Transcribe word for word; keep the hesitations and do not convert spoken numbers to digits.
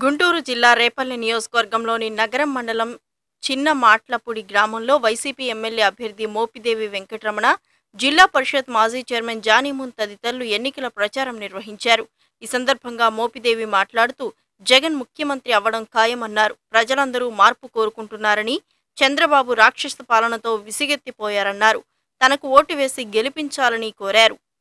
గుంటూరు జిల్లా రేపల్లె నియోజకవర్గంలోని నగరం మండలం చిన్న మాట్లపూడి గ్రామంలో వైసీపీ ఎమ్మెల్యే అభ్యర్థి మోపిదేవి వెంకటరమణ, జిల్లా పరిషత్ మాజీ చైర్మన్ జానీమున్ తదితరులు ఎన్నికల ప్రచారం నిర్వహించారు. ఈ సందర్భంగా మోపిదేవి మాట్లాడుతూ జగన్ ముఖ్యమంత్రి అవ్వడం ఖాయమన్నారు. ప్రజలందరూ మార్పు కోరుకుంటున్నారని, చంద్రబాబు రాక్షస పాలనతో విసిగెత్తిపోయారన్నారు. తనకు ఓటు వేసి గెలిపించాలని కోరారు.